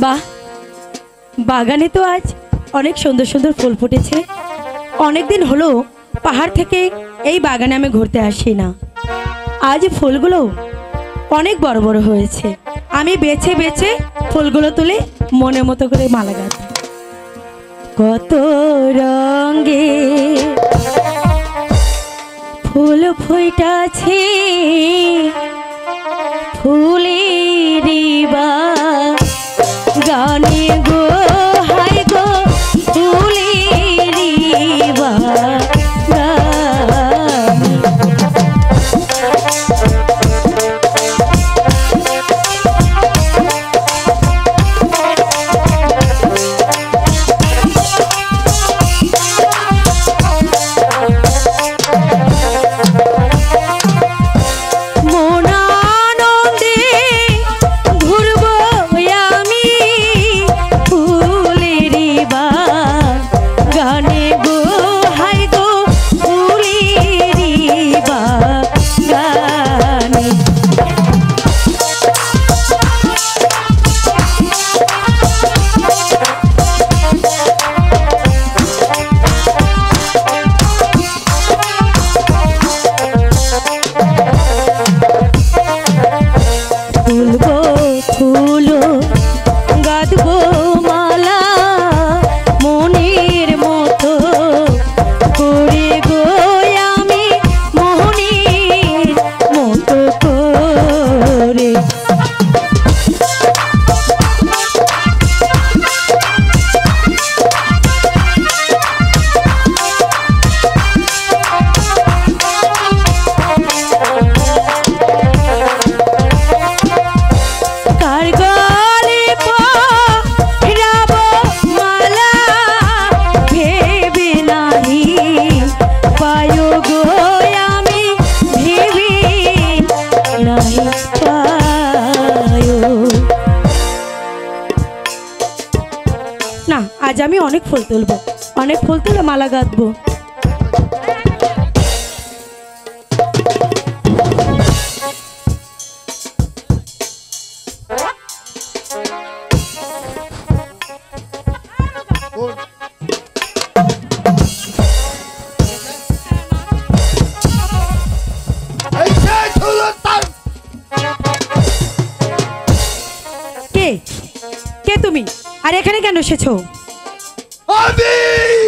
বাহ, বাগানে তো আজ অনেক সুন্দর সুন্দর ফুল ফুটেছে। অনেক দিন হলো পাহাড় থেকে এই বাগানে আমি ঘুরতে আসি না। আজ ফুলগুলো অনেক বড় বড় হয়েছে। আমি বেছে বেছে ফুলগুলো তুলে মনের মতো করে মালা গাঁথি। কত রঙে ফুল ফুটাছে, ফুলেরি বাগানে গো, হায় গো ফুলেরি বাগানে। না, আজ আমি অনেক ফুল তুলবো, অনেক ফুল তুলে মালা গাঁথবো। কে কে তুমি? আর এখানে কেন এসেছো? আমি